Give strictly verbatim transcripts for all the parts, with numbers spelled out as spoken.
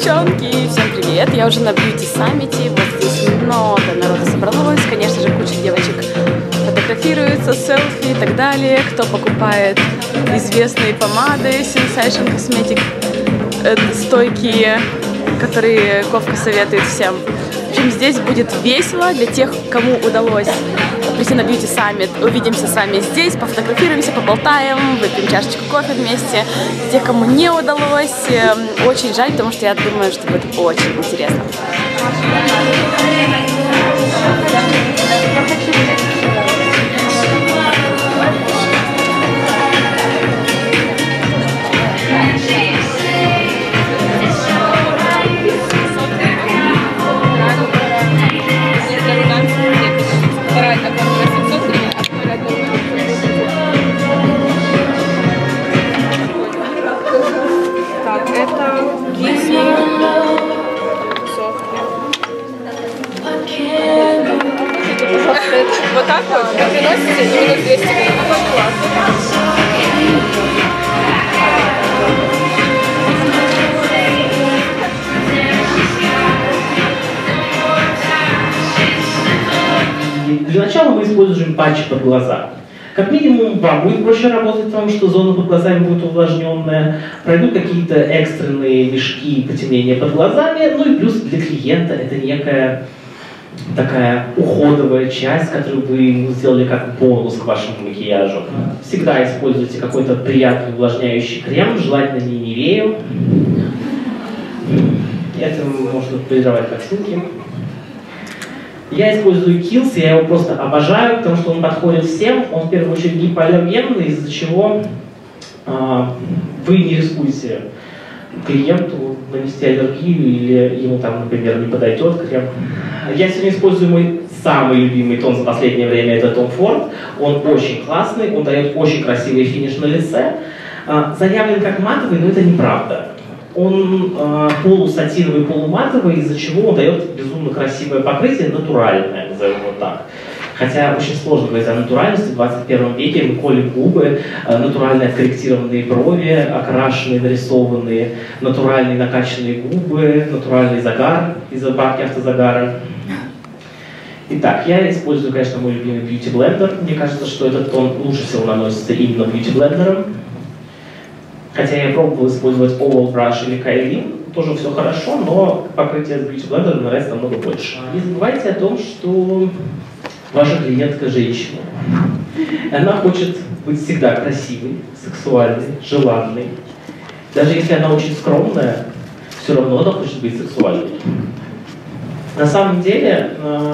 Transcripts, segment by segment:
девчонки, всем привет! Я уже на Beauty Summit, вот здесь много народа собралось, конечно же, куча девочек фотографируются, селфи и так далее. Кто покупает известные помады Sensation Cosmetic, э, стойкие, которые Ковка советует всем. В общем, здесь будет весело для тех, кому удалось прийти на Beauty Summit. Увидимся с вами здесь, пофотографируемся, поболтаем, выпьем чашечку кофе вместе. Те, кому не удалось, очень жаль, потому что я думаю, что будет очень интересно. Вот так вот, вы приносите и минус двести гривен. Какой класс. Для начала мы используем патчи под глаза. Как минимум, вам будет проще работать, потому что зона под глазами будет увлажненная, пройдут какие-то экстренные мешки потемнения под глазами, ну и плюс для клиента это некая такая уходовая часть, которую вы сделали как бонус к вашему макияжу. Всегда используйте какой-то приятный увлажняющий крем, желательно не Нивею. Это можно полировать картинки. Я использую Kiehl's, я его просто обожаю, потому что он подходит всем, он в первую очередь гипоаллергенный, из-за чего э, вы не рискуете клиенту нанести аллергию или ему там, например, не подойдет крем. Я сегодня использую мой самый любимый тон за последнее время, это Tom Ford. Он очень классный, он дает очень красивый финиш на лице. Э, заявлен как матовый, но это неправда. Он э, полусатиновый, полуматовый, из-за чего он дает безумно красивое покрытие, натуральное, назовем его так. Хотя очень сложно говорить о натуральности. В двадцать первом веке мы колем губы, э, натуральные откорректированные брови, окрашенные, нарисованные, натуральные накачанные губы, натуральный загар из-за банки автозагара. Итак, я использую, конечно, мой любимый Beauty Blender. Мне кажется, что этот тон лучше всего наносится именно Beauty Blender. Хотя я пробовал использовать Oval Brush или Kailin, тоже все хорошо, но покрытие с Beauty Blender нравится намного больше. Не забывайте о том, что ваша клиентка женщина. Она хочет быть всегда красивой, сексуальной, желанной. Даже если она очень скромная, все равно она хочет быть сексуальной. На самом деле,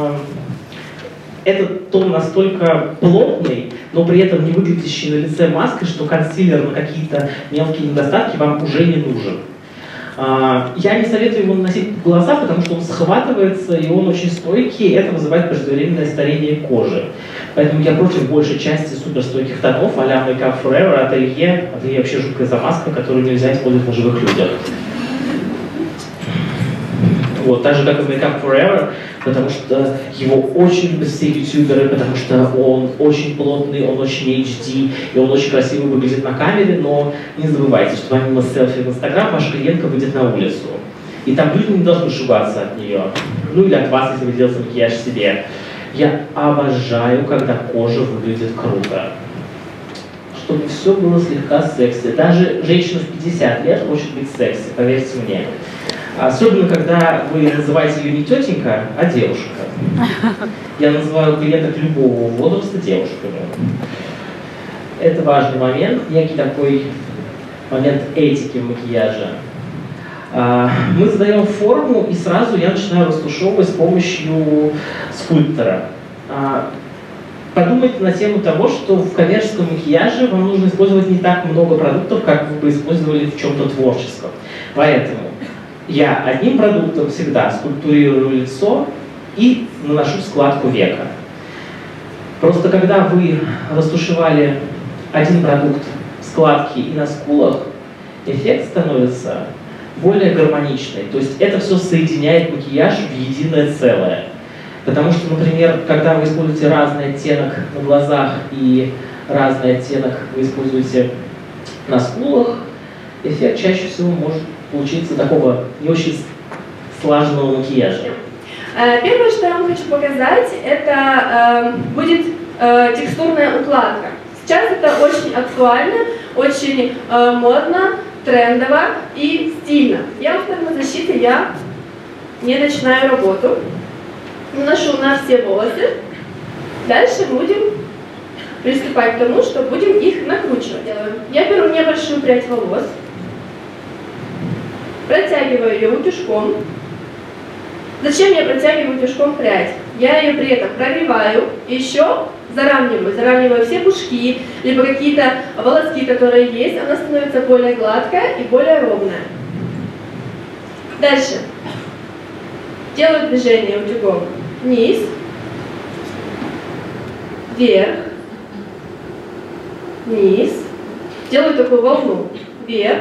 этот тон настолько плотный, но при этом не выглядящий на лице маской, что консилер на какие-то мелкие недостатки вам уже не нужен. Я не советую его наносить в глаза, потому что он схватывается, и он очень стойкий, и это вызывает преждевременное старение кожи. Поэтому я против большей части суперстойких тонов, а-ля Make Up Forever, Atelier. Atelier вообще жуткая замазка, которую нельзя использовать на живых людях. Вот, так же, как и Make Up Forever, потому что его очень любят все ютуберы, потому что он очень плотный, он очень эйч ди, и он очень красиво выглядит на камере, но не забывайте, что помимо селфи в Инстаграм ваша клиентка выйдет на улицу. И там люди не должны шугаться от нее. Ну или от вас, если вы делаете макияж себе. Я обожаю, когда кожа выглядит круто. Чтобы все было слегка секси. Даже женщина в пятьдесят лет хочет быть секси, поверьте мне. Особенно, когда вы называете ее не тетенька, а девушка. Я называю клиенток любого возраста девушками. Это важный момент, некий такой момент этики в макияже. Мы задаем форму, и сразу я начинаю растушевывать с помощью скульптора. Подумайте на тему того, что в коммерческом макияже вам нужно использовать не так много продуктов, как вы бы использовали в чем-то творческом. Поэтому я одним продуктом всегда скульптурирую лицо и наношу складку века. Просто когда вы растушевали один продукт складки и на скулах, эффект становится более гармоничный. То есть это все соединяет макияж в единое целое. Потому что, например, когда вы используете разный оттенок на глазах и разный оттенок вы используете на скулах, эффект чаще всего может получиться такого не очень слаженного макияжа. Первое, что я вам хочу показать, это э, будет э, текстурная укладка. Сейчас это очень актуально, очень э, модно, трендово и стильно. Я в термозащите я не начинаю работу. Наношу на все волосы. Дальше будем приступать к тому, что будем их накручивать. Я беру небольшую прядь волос, протягиваю ее утюжком. Зачем я протягиваю утюжком прядь? Я ее при этом прогреваю и еще заравниваю. Заравниваю все пушки, либо какие-то волоски, которые есть. Она становится более гладкая и более ровная. Дальше. Делаю движение утюгом вниз, вверх, вниз. Делаю такую волну. Вверх,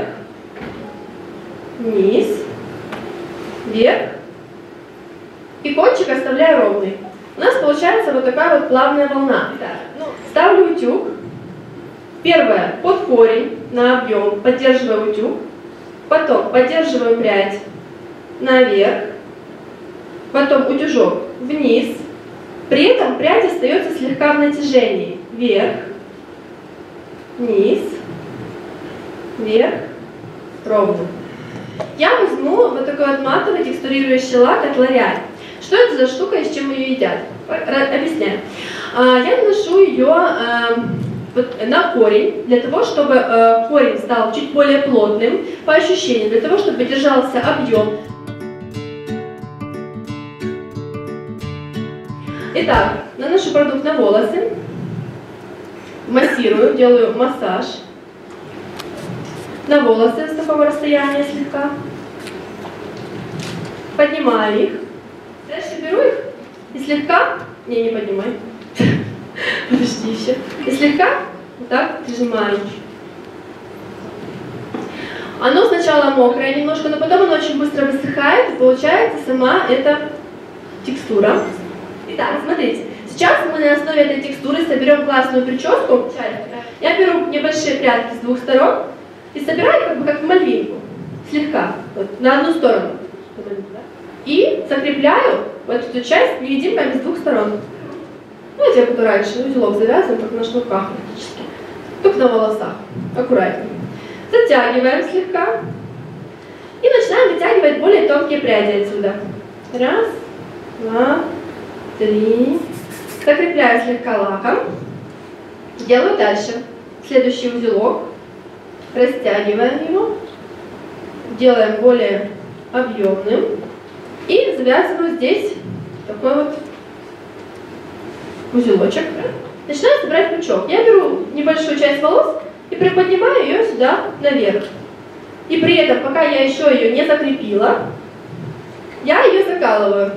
вниз, вверх. И кончик оставляю ровный. У нас получается вот такая вот плавная волна. Ставлю утюг. Первое, под корень, на объем, поддерживаю утюг. Потом поддерживаю прядь наверх. Потом утюжок вниз. При этом прядь остается слегка в натяжении. Вверх, вниз, вверх, ровно. Я возьму вот такой вот матовый текстурирующий лак от L'Oréal. Что это за штука и с чем ее едят? Объясняю. Я наношу ее на корень, для того, чтобы корень стал чуть более плотным по ощущениям, для того, чтобы держался объем. Итак, наношу продукт на волосы, массирую, делаю массаж на волосы с такого расстояния слегка, поднимаю их. Дальше беру их и слегка, не, не поднимай, подожди еще, и слегка вот так прижимаю. Оно сначала мокрое немножко, но потом оно очень быстро высыхает, и получается сама эта текстура. Итак, смотрите, сейчас мы на основе этой текстуры соберем классную прическу. Я беру небольшие прядки с двух сторон и собираю как бы как в мальвинку, слегка, вот, на одну сторону. И закрепляю вот эту часть невидимками с двух сторон. Ну, те, которые раньше, узелок завязан, только на шнурках практически. Только на волосах. Аккуратнее. Затягиваем слегка. И начинаем вытягивать более тонкие пряди отсюда. Раз, два, три. Закрепляю слегка лаком. Делаю дальше. Следующий узелок. Растягиваем его. Делаем более объемным. И завязываю здесь такой вот узелочек. Начинаю собирать пучок. Я беру небольшую часть волос и приподнимаю ее сюда наверх. И при этом, пока я еще ее не закрепила, я ее закалываю.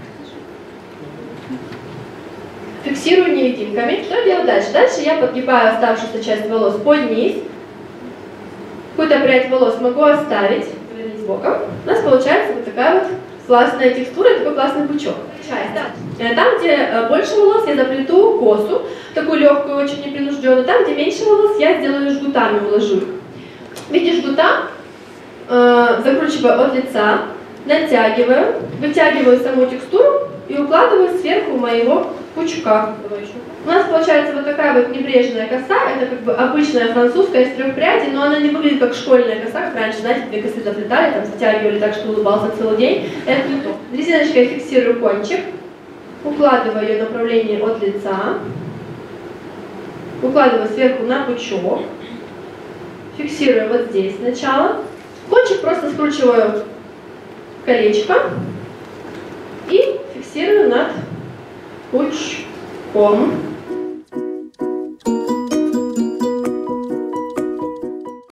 Фиксирую невидимками. Что делаю дальше? Дальше я подгибаю оставшуюся часть волос под низ. Какую-то прядь волос могу оставить. Повернись боком. У нас получается вот такая вот классная текстура, такой классный пучок. Там, где больше волос, я заплету косу, такую легкую, очень непринужденную. Там, где меньше волос, я сделаю жгутами, уложу их. В виде жгута э, закручиваю от лица, натягиваю, вытягиваю саму текстуру и укладываю сверху моего пучка. У нас получается вот такая вот небрежная коса, это как бы обычная французская из трех прядей, но она не выглядит как школьная коса, как раньше, знаете, две косы заплетали, там затягивали так, что улыбался целый день. Это не то. Резиночкой фиксирую кончик, укладываю ее в направлении от лица, укладываю сверху на пучок, фиксирую вот здесь сначала, кончик просто скручиваю колечко и фиксирую над пучком.